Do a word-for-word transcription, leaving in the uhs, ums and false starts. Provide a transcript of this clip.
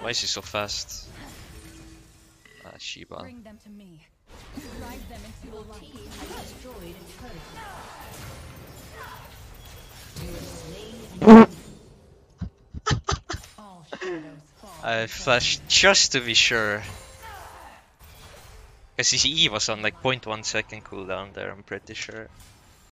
Why is he so fast? Ah, Shiba. Bring them to me. Drive them into the light. Team has destroyed a turret. You have slain an All shadows fall. I before flashed me. just to be sure. Because his E was on like zero point one second cooldown there, I'm pretty sure.